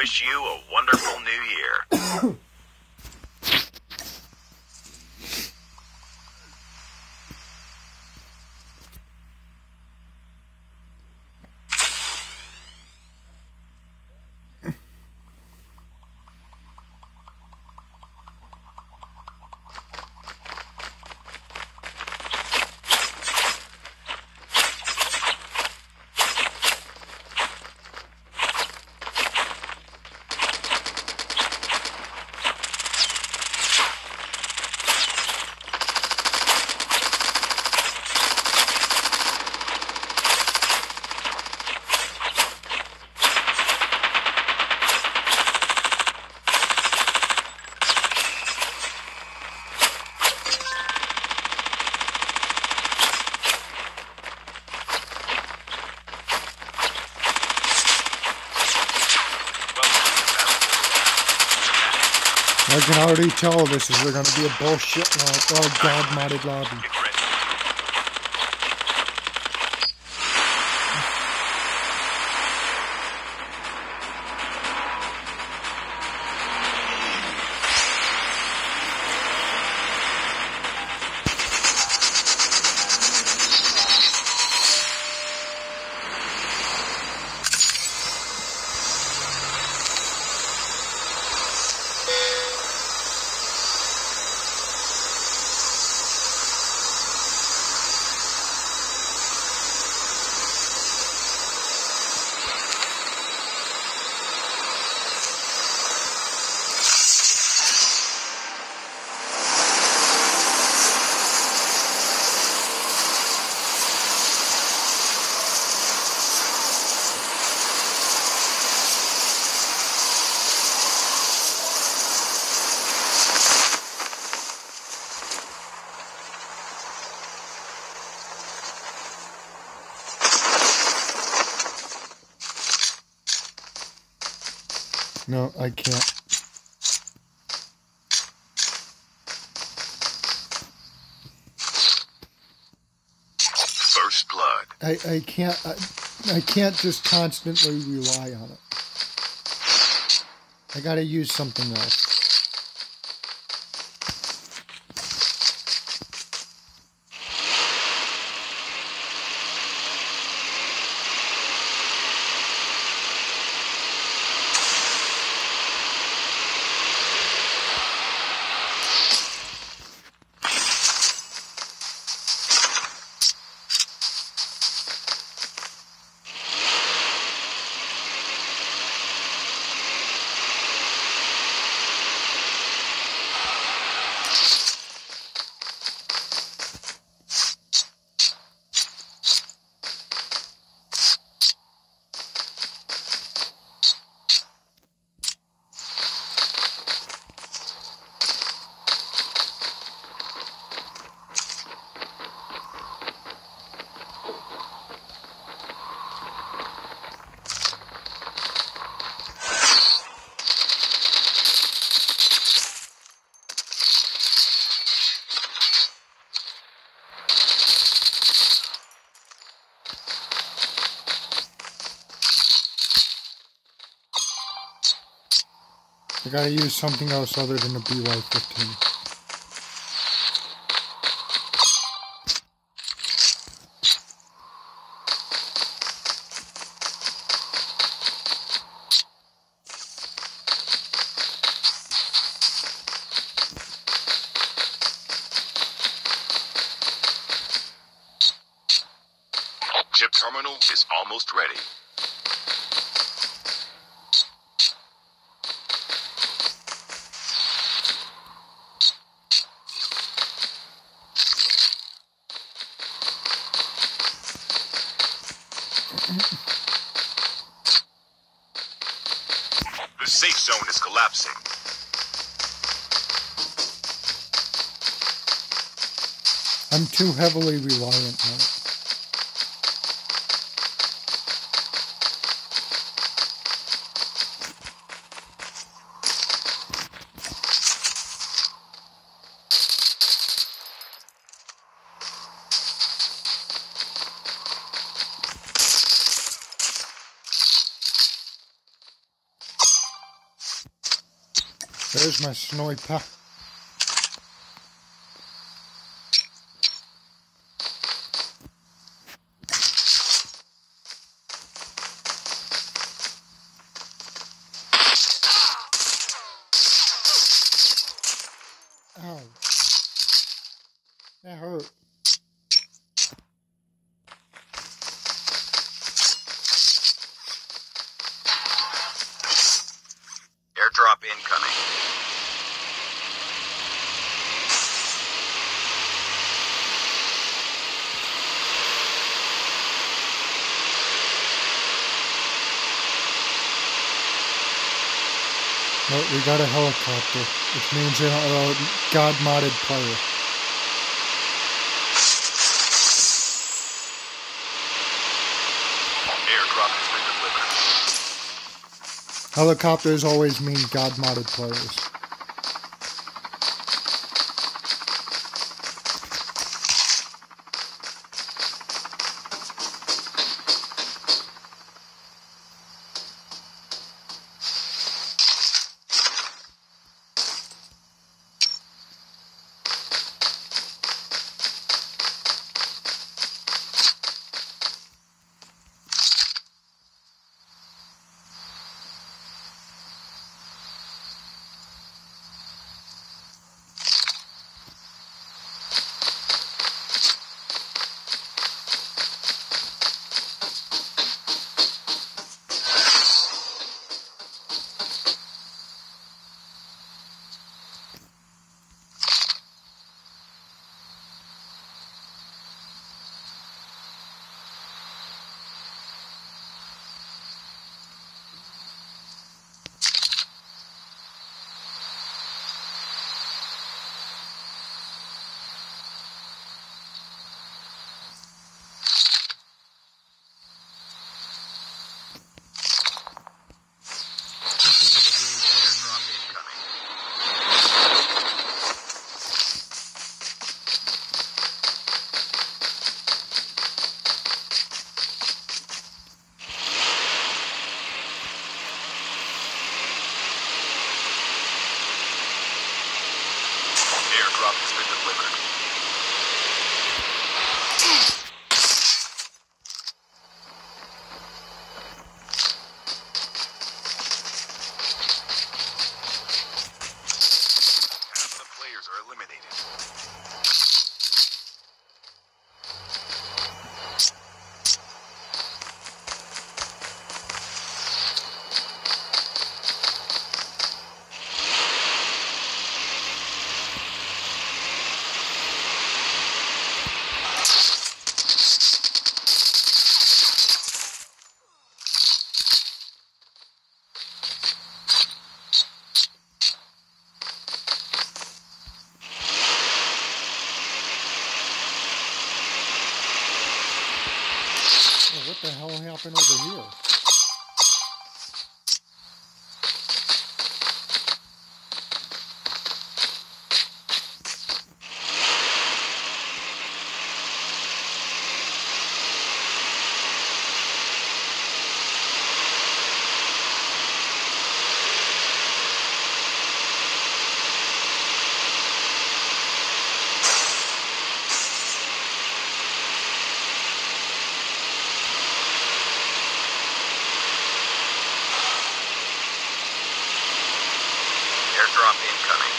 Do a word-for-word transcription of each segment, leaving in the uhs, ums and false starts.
wish you a wonderful new year. I can already tell this is going to be a bullshit like oh, God-modded lobby. No, I can't. First blood. I, I can't I, I can't just constantly rely on it. I gotta use something else. I gotta use something else other than the B Y fifteen. Chip terminal is almost ready. The safe zone is collapsing. I'm too heavily reliant on it. There's my sniper. Ow. That hurt. Airdrop incoming. No, we got a helicopter, which means you're a God-modded player. Airdrop has been delivered. Helicopters always mean God-modded players. Airdrop has been delivered. Half the players are eliminated. Oh, what the hell happened over here? Airdrop incoming.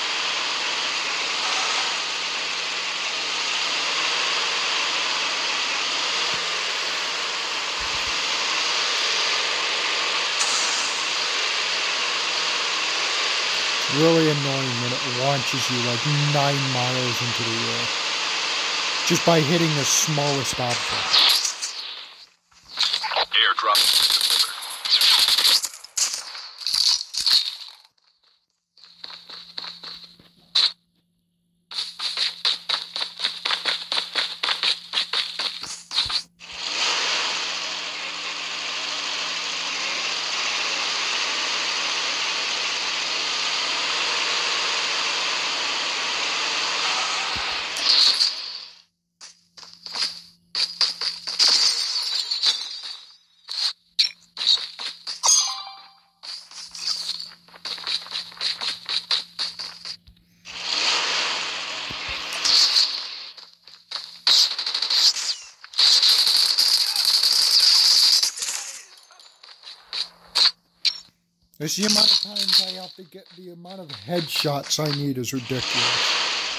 Really annoying when it launches you like nine miles into the air. Just by hitting the smallest object. Airdrop has been delivered. It's the amount of times I have to get, the amount of headshots I need is ridiculous.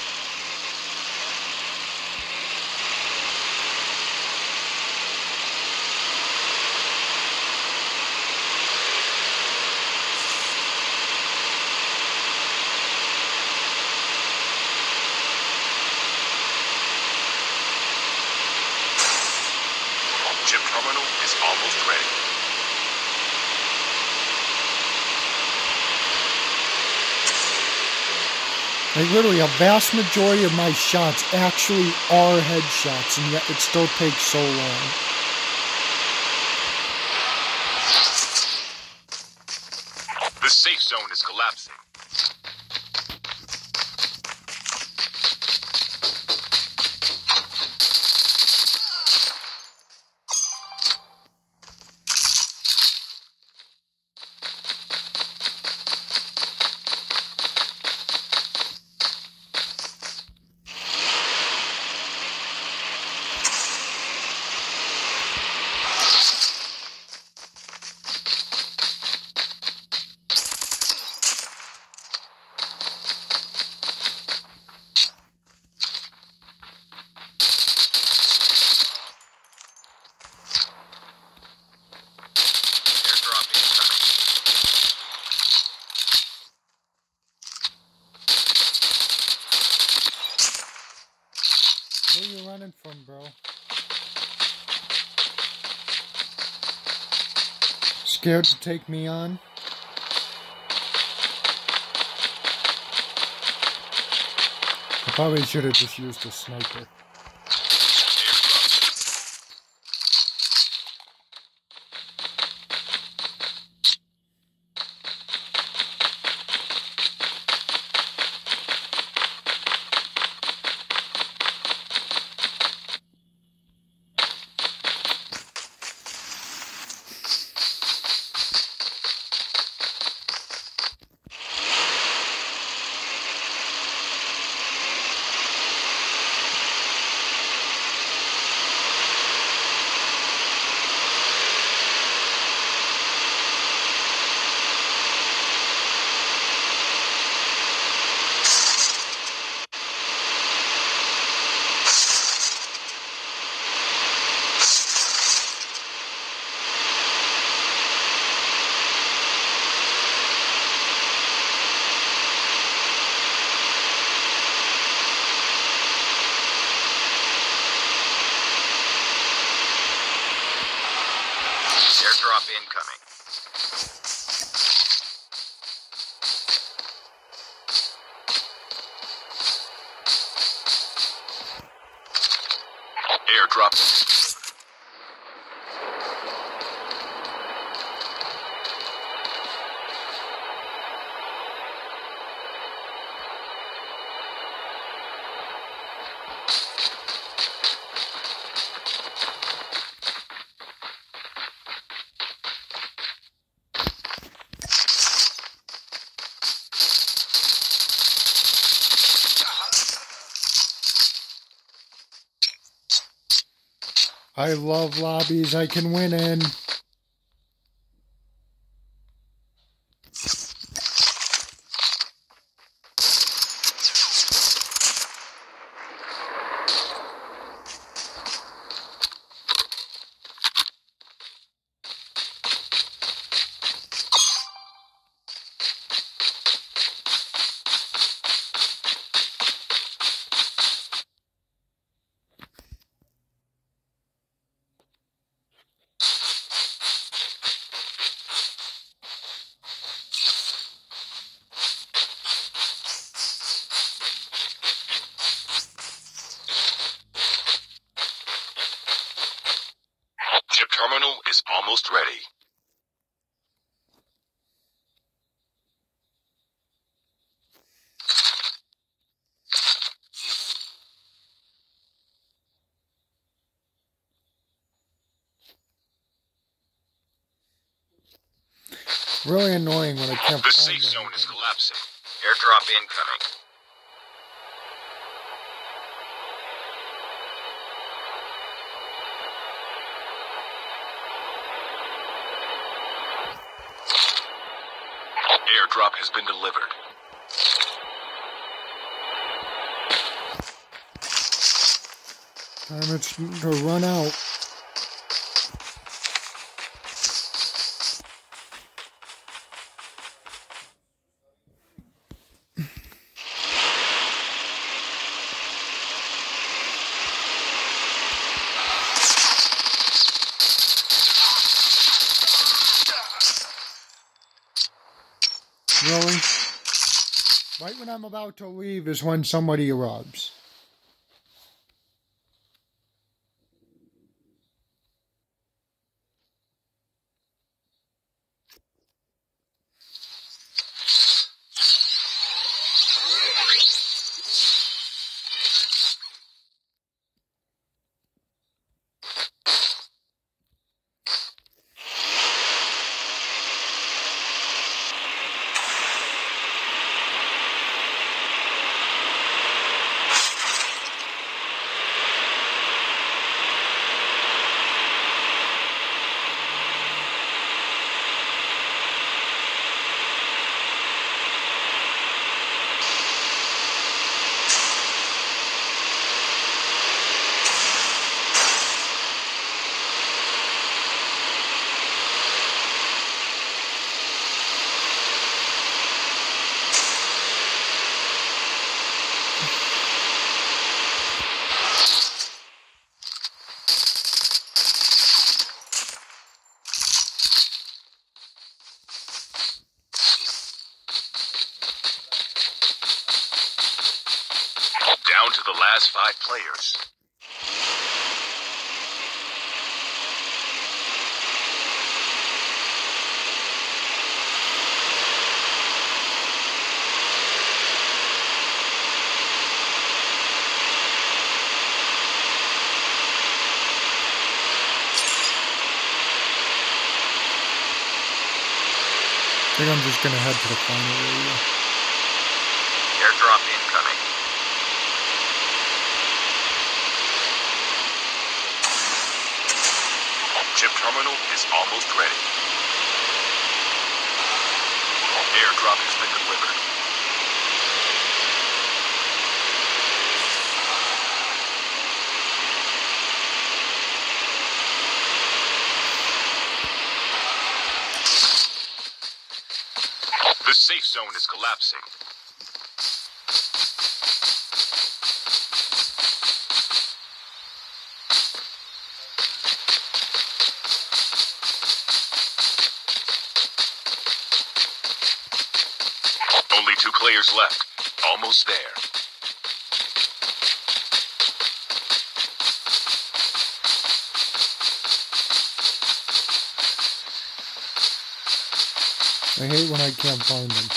Chip terminal is almost ready. Like literally a vast majority of my shots actually are headshots, and yet it still takes so long. The safe zone is collapsing. Where are you running from, bro? Scared to take me on? I probably should have just used a sniper. Airdrop incoming. Airdrop. I love lobbies I can win in. Chip terminal is almost ready. Really annoying when I can't The find safe zone anything. is collapsing. Airdrop incoming. Airdrop has been delivered. Time it's to run out. Really? Right when I'm about to leave is when somebody erupts. Down to the last five players. I think I'm just gonna head to the final area. Airdrop incoming. Chip terminal is almost ready. Airdrop has been delivered. The safe zone is collapsing. Only two players left. Almost there. I hate when I can't find them.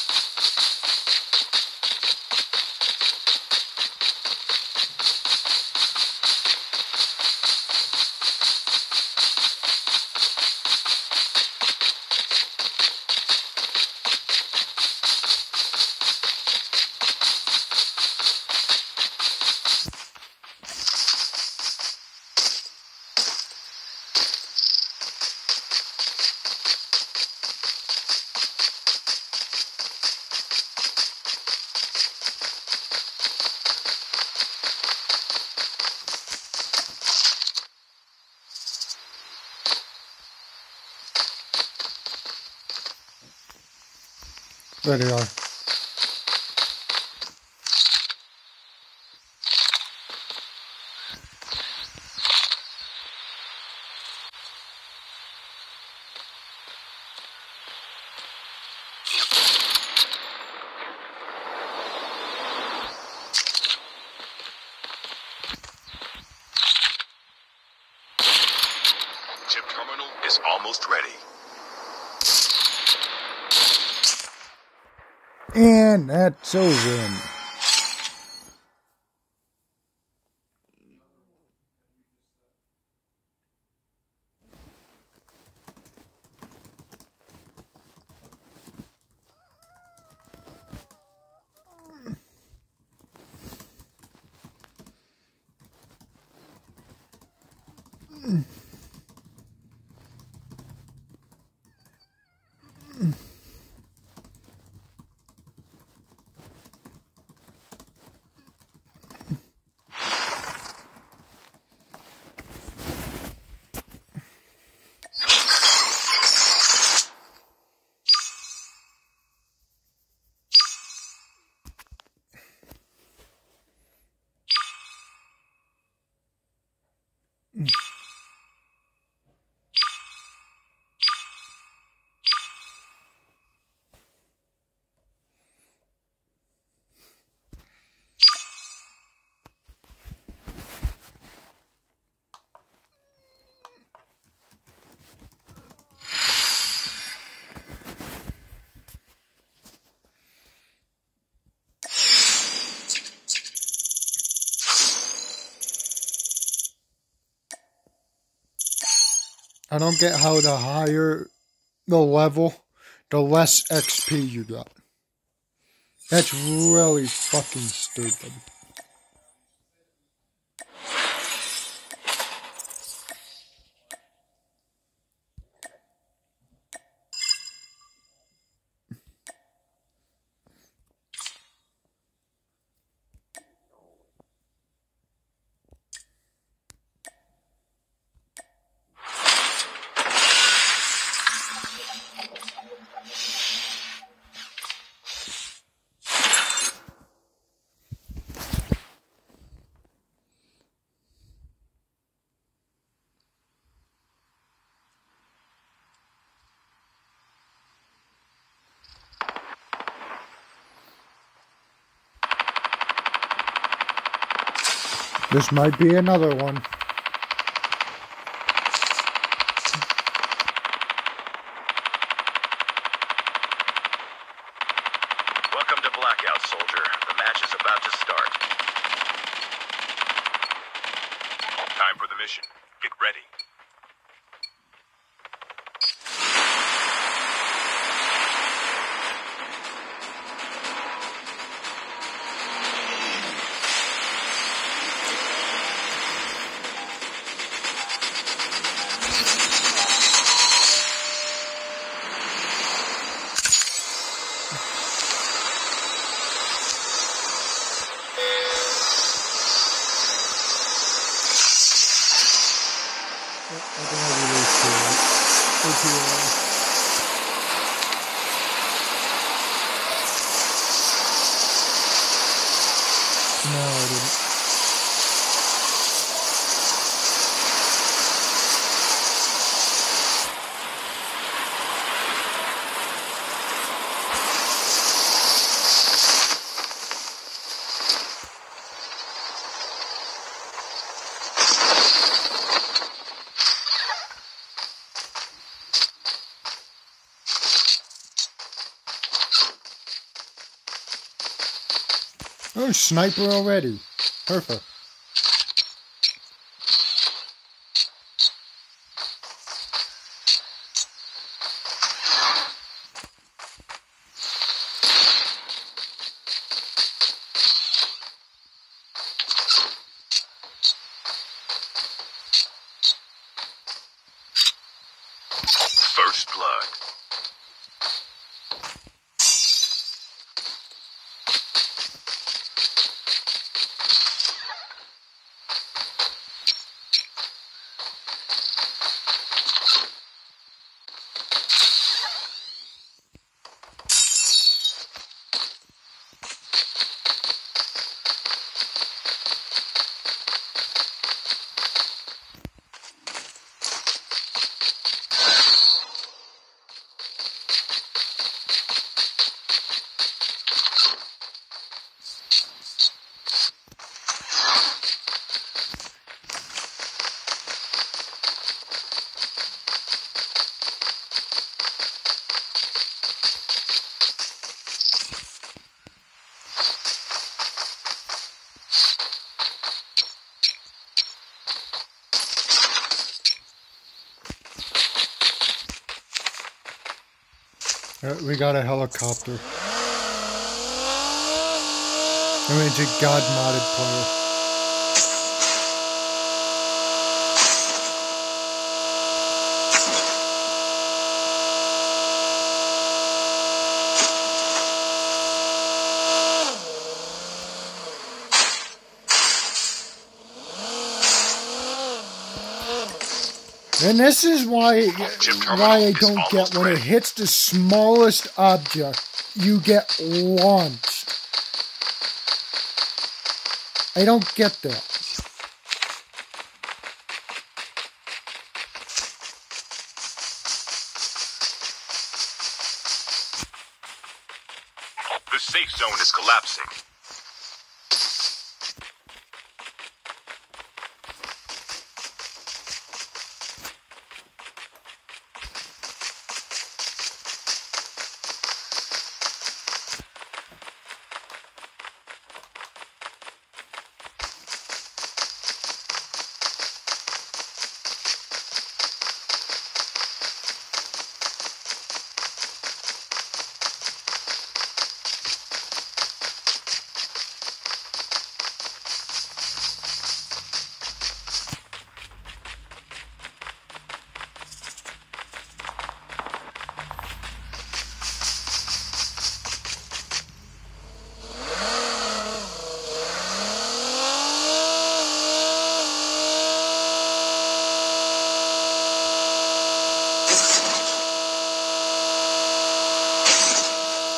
There they are. Chip terminal is almost ready. And that's a win. I don't get how the higher the level, the less X P you got. That's really fucking stupid. This might be another one. Welcome to Blackout, soldier. The match is about to start. Time for the mission. Get ready. No, I didn't. Oh, sniper already. Perfect. First blood. Uh, we got a helicopter. I mean, it's a God-modded player. And this is why why I don't get when it hits the smallest object, you get launched. I don't get that. The safe zone is collapsing.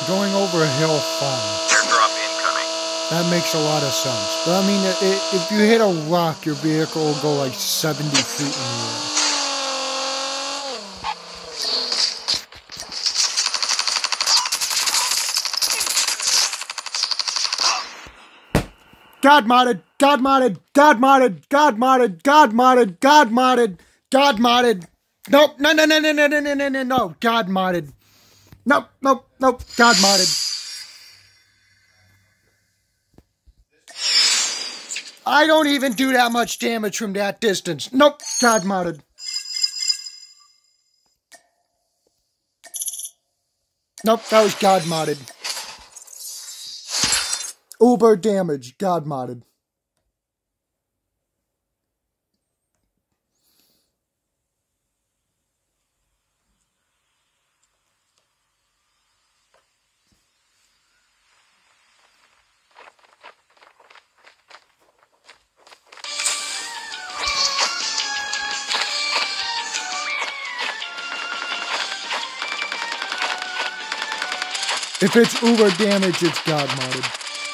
going over a hill, fine. Airdrop incoming. That makes a lot of sense. But I mean, it, it, if you hit a rock, your vehicle will go like seventy feet in the air. Godmodded, Godmodded, Godmodded, Godmodded, Godmodded, Godmodded, Godmodded. Nope, no, no, no, no, no, no, no, no, no, no, Godmodded. Nope, nope, nope, Godmodded. I don't even do that much damage from that distance. Nope, Godmodded. Nope, that was Godmodded. Uber damage, Godmodded. If it's Uber damage, it's Godmodded.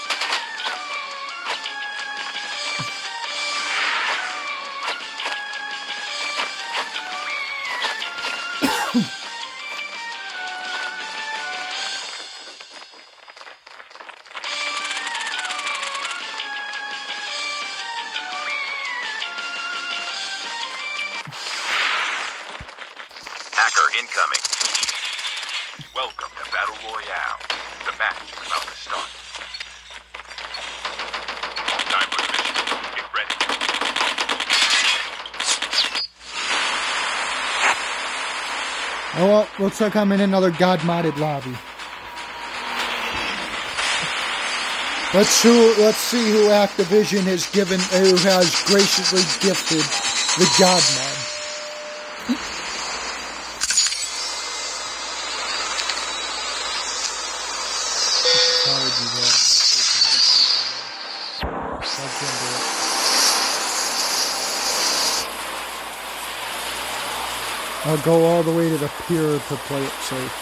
Hacker incoming. Welcome to Battle Royale. The match is about to start. Time for the mission. Get ready. Oh well, looks like I'm in another God-modded lobby. Let's see, let's see who Activision has given, who has graciously gifted the God mod. I'll go all the way to the pier to play it safe.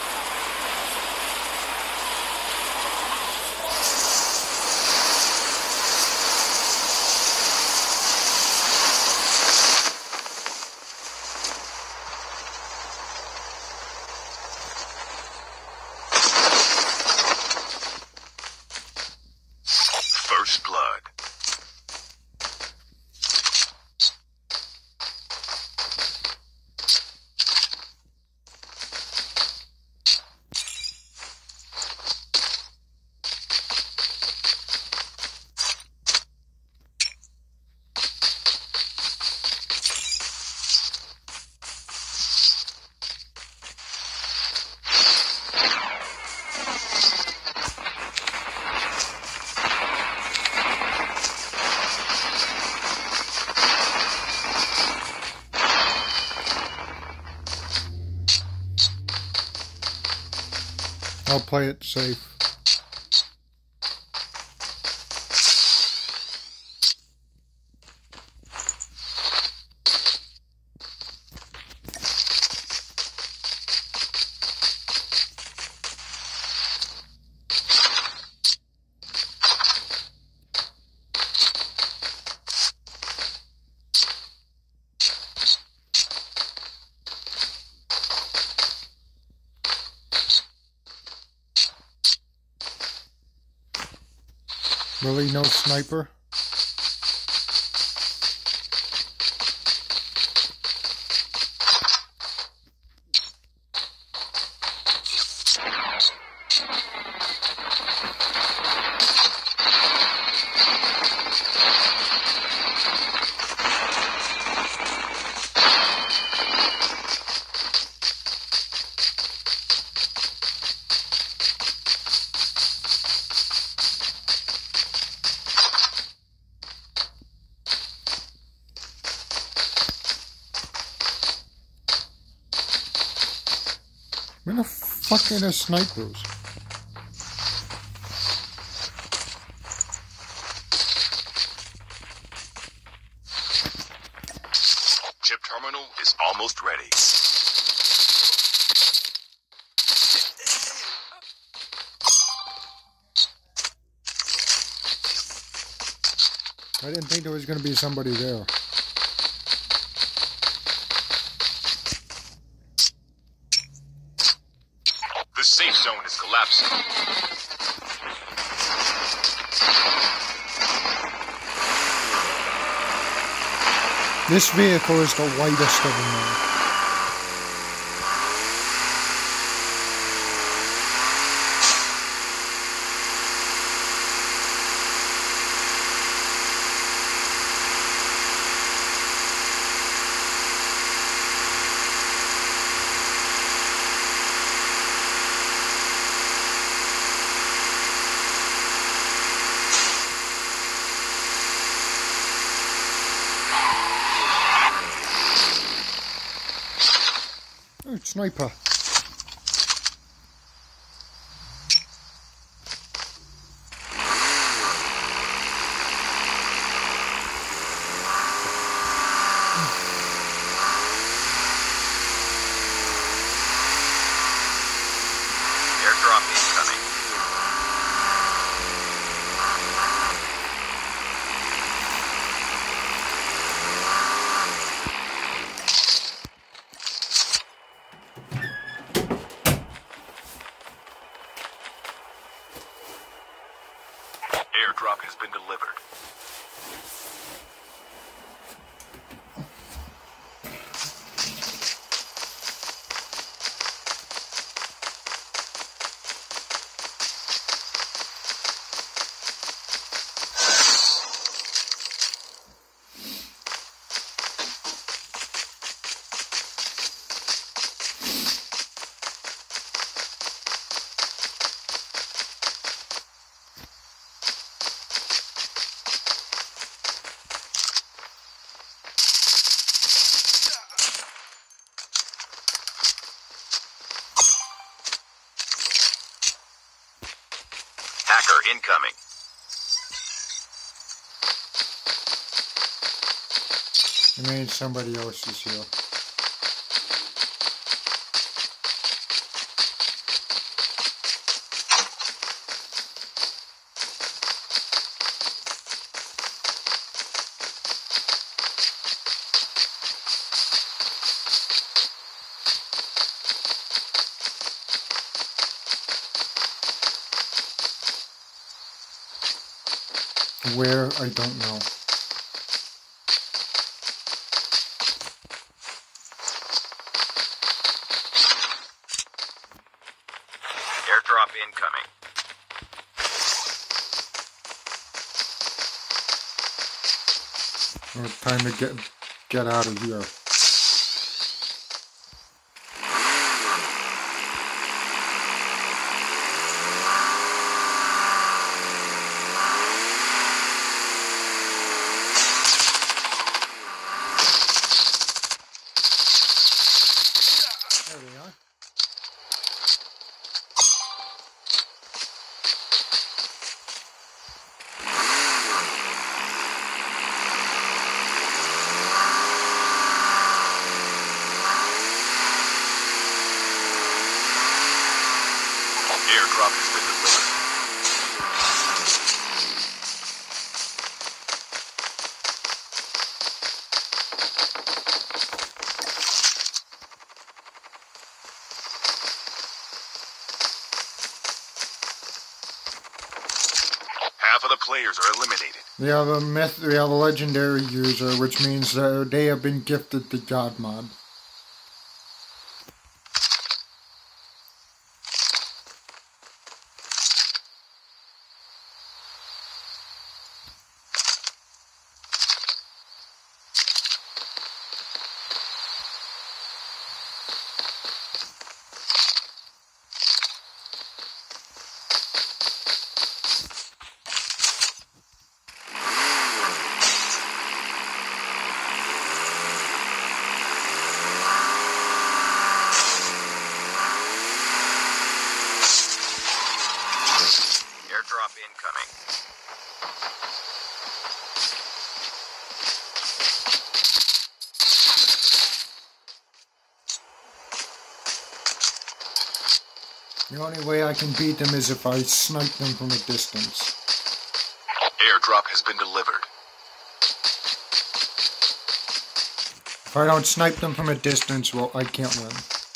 First blood. I'll play it safe. Really, no sniper? Where the fuck are the snipers? Chip terminal is almost ready. I didn't think there was going to be somebody there. The safe zone is collapsing. This vehicle is the whitest of them all. Oh, sniper. Airdrop incoming. Airdrop has been delivered. Hacker incoming. I mean, somebody else is here. Where, I don't know. Airdrop incoming. Well, time to get get out of here. There we are. Airdrop has been delivered. Half of the players are eliminated. We have a myth. We have a legendary user, which means that they have been gifted the God mod. Airdrop incoming. The only way I can beat them is if I snipe them from a distance. Airdrop has been delivered. If I don't snipe them from a distance, well, I can't win.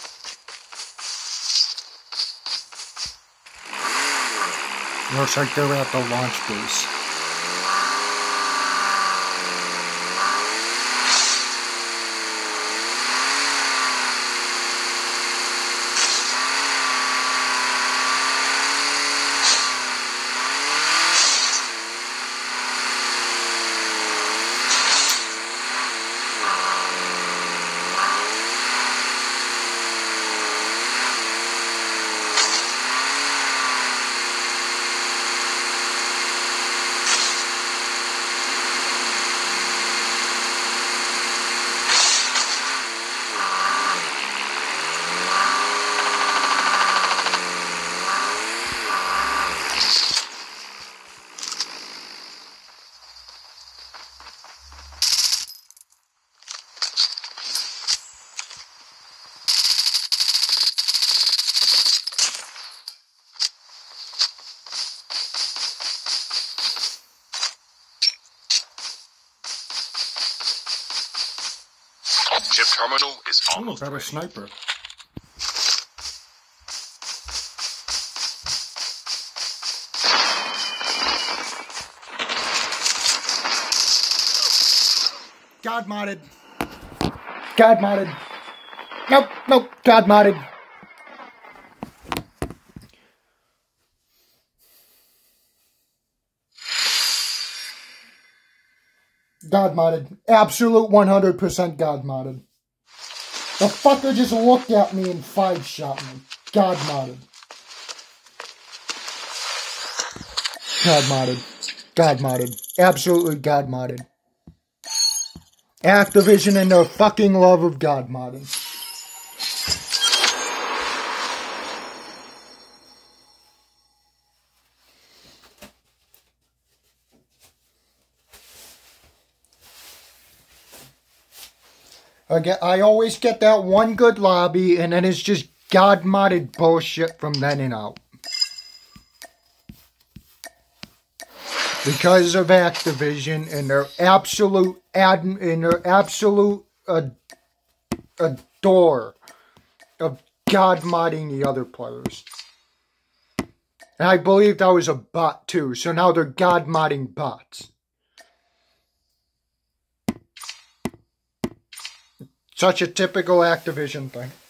Looks like they're at the launch base. Chip terminal is I'm a almost better ready. sniper. God modded. God modded. Nope, nope, God modded. God modded. Absolute one hundred percent God modded. The fucker just looked at me and five shot me. God modded. God modded. God modded. Absolutely God modded. Activision and their fucking love of God modding. I get, I always get that one good lobby, and then it's just God-modded bullshit from then and out. Because of Activision and their absolute ad, and their absolute uh, adore of God-modding the other players. And I believe that was a bot too, so now they're God-modding bots. Such a typical Activision thing.